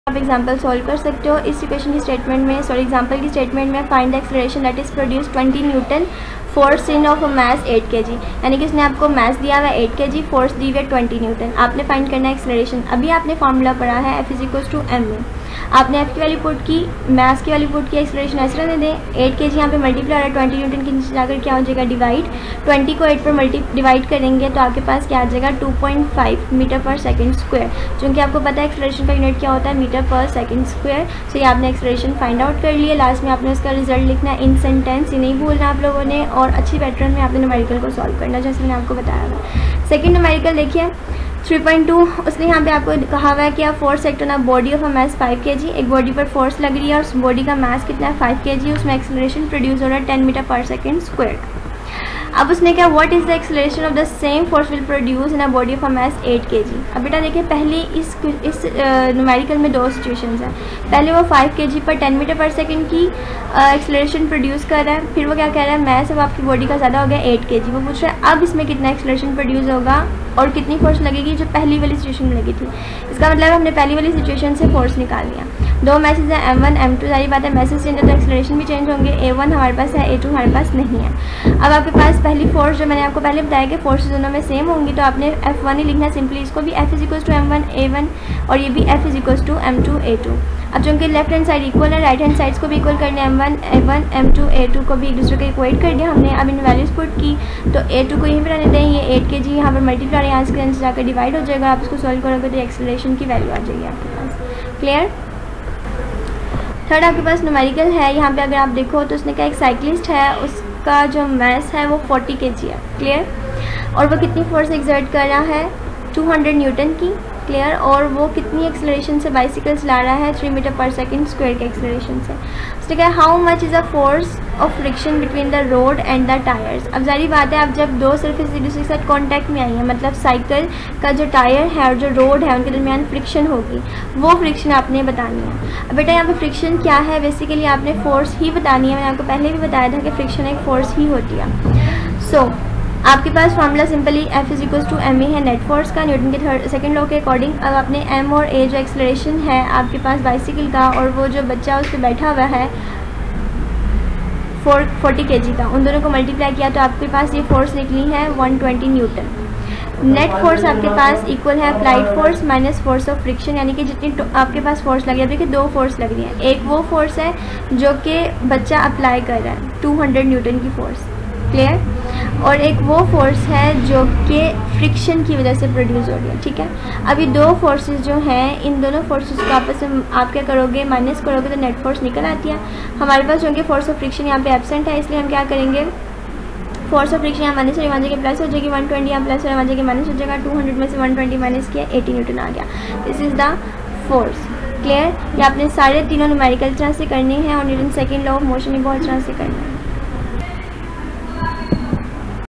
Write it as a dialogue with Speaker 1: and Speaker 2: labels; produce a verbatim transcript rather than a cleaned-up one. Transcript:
Speaker 1: आप example solve कर सकते हो। इस इक्वेशन की स्टेटमेंट में सॉरी एग्जांपल की स्टेटमेंट में find the acceleration that is produce twenty newton force in of a mass eight K G, यानी कि उसने आपको मास दिया हुआ है एट के जी, फोर्स दी हुई है ट्वेंटी न्यूटन। आपने फाइंड करना है एक्सेलरेशन। अभी आपने फार्मूला पढ़ा है F is equals to M A. आपने एफ की वैल्यू पुट की, मास की वैल्यू पुट की, एक्सेलरेशन ऐसे रहने दें। एट के जी यहाँ पे मल्टीप्लाई हो रहा है ट्वेंटी न्यूटन के नीचे जाकर क्या हो जाएगा डिवाइड। ट्वेंटी को एट पर मल्टी डिवाइड करेंगे तो आपके पास क्या आ जाएगा two point five metre per second square. क्योंकि आपको पता है एक्सेलरेशन का यूनिट क्या होता है मीटर पर सेकंड स्क्वायर। सो ये आपने एक्सेलरेशन फाइंड आउट कर लिया। लास्ट में आपने उसका रिजल्ट लिखना है इन सेंटेंस, ये नहीं भूलना आप लोगों ने। और अच्छी पैटर्न में आपने न्यूमेरिकल को सॉल्व करना जैसे मैंने आपको बताया था। सेकेंड न्यूमेरिकल देखिए थ्री पॉइंट टू। उसने यहाँ पे आपको कहा हुआ है कि आप force act on a body of a mass five K G. एक बॉडी पर फोर्स लग रही है और उस बॉडी का मास कितना है फाइव के जी। उसमें एक्सेलरेशन प्रोड्यूस हो रहा है ten metre per second square. अब उसने क्या what is the acceleration of the same force will produce in a body of a mass eight K G. अब बेटा देखिए पहले इस इस न्यूमेरिकल में दो सिचुएशंस हैं। पहले वो फाइव के जी पर टेन मीटर पर सेकेंड की एक्सेलरेशन प्रोड्यूस कर रहा है। फिर वो क्या कह रहा है मास अब आपकी बॉडी का ज़्यादा हो गया एट के जी। वो पूछ रहा है अब इसमें कितना एक्सेलरेशन प्रोड्यूस होगा और कितनी फोर्स लगेगी जो पहली वाली सिचुएशन में लगी थी। इसका मतलब हमने पहली वाली सिचुएशन से फोर्स निकाल लिया। दो मैसेज है एम वन एम टू। सारी बात है मैसेज चेंज है तो एक्सेलरेशन भी चेंज होंगे। ए वन हमारे पास है, ए टू हमारे पास नहीं है। अब आपके पास पहली फोर्स जो मैंने आपको पहले बताया कि फोर्स दोनों में सेम होंगी तो आपने एफ वन ही लिखना सिंपली। इसको भी F is equals to M one A one और ये भी F is equals to M two A two. अब चूँकि लेफ्ट हैंड साइड इक्वल है राइट हैंड साइड्स को भी इक्वल करने M one A one M two A two को भी एक दूसरे को इक्वेट कर दिया हमने। अब इन वैल्यूज पुट की तो ए टू को यहीं पर रहने दें, ये एट के जी यहाँ पर मल्टीप्लाई यहाँ से जाकर डिवाइड हो जाएगा। आप इसको सॉल्व करोगे तो एक्सेलरेशन की वैल्यू आ जाएगी आपके पास। क्लियर। थर्ड आपके पास न्यूमेरिकल है। यहाँ पे अगर आप देखो तो उसने कहा एक साइक्लिस्ट है, उसका जो मास है वो फोर्टी के जी है। क्लियर। और वो कितनी फोर्स एक्सर्ट कर रहा है टू हंड्रेड न्यूटन की। क्लियर। और वो कितनी एक्सेलरेशन से बाइसिकल्स ला रहा है three metre per second square के एक्सेलरेशन से। उसने कहा how much is a force of friction between the road and the tyres. अब जारी बात है अब जब दो सरफेस एक दूसरे के साथ कॉन्टैक्ट में आई हैं मतलब साइकिल का जो टायर है और जो रोड है उनके दरमियान फ्रिक्शन होगी, वो फ्रिक्शन आपने बतानी है। अब बेटा यहाँ पे फ्रिक्शन क्या है बेसिकली आपने फोर्स ही बतानी है। मैंने आपको पहले भी बताया था कि फ्रिक्शन एक फोर्स ही होती है। सो so, आपके पास formula simply F is equals to M A है नेट फोर्स का न्यूटन के थर्ड सेकंड लॉ के अकॉर्डिंग। अब आपने एम और ए जो एक्सेलरेशन है आपके पास बाइसिकल का और वो जो बच्चा उस पर बैठा हुआ है फोर फोर्टी के जी का, उन दोनों को मल्टीप्लाई किया तो आपके पास ये फोर्स निकली है one twenty newton. Net force आपके पास इक्वल है applied force minus force of friction, यानी कि जितनी आपके पास फोर्स लगी है। देखिए दो फोर्स लग रही है, एक वो फोर्स है जो कि बच्चा अप्लाई कर रहा है टू हंड्रेड न्यूटन की फोर्स। क्लियर। और एक वो फोर्स है जो कि फ्रिक्शन की वजह से प्रोड्यूस हो रही है। ठीक है। अभी दो फोर्सेस जो हैं इन दोनों फोर्सेस को आपस में आप क्या करोगे माइनस करोगे तो नेट फोर्स निकल आती है। हमारे पास क्योंकि फोर्स ऑफ फ्रिक्शन यहाँ पे एब्सेंट है इसलिए हम क्या करेंगे फोर्स ऑफ फ्रिक्शन यहाँ माइनस और वहाँ जगह प्लस हो जाएगी। वन ट्वेंटी यहाँ प्लस और वहाँ जगह माइनस हो जाएगा। टू हंड्रेड में से वन ट्वेंटी माइनस किया एटी न्यूटन आ गया। This is the force. Clear. ये आपने सारे तीनों न्यूमेरिकल तरह से करने हैं और newton second law of motion भी बहुत तरह से करना है।